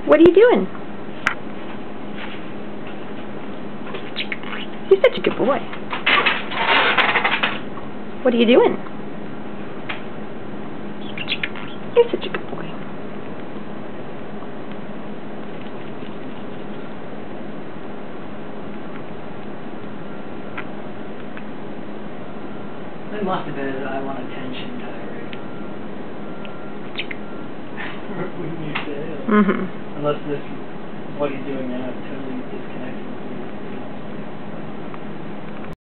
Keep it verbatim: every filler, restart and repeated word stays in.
What are you doing? You're such a good boy. What are you doing? You're such a good boy. It must have been his I want attention tirade. When you say it. Mm-hmm. Unless this, what he's doing now, is totally disconnected.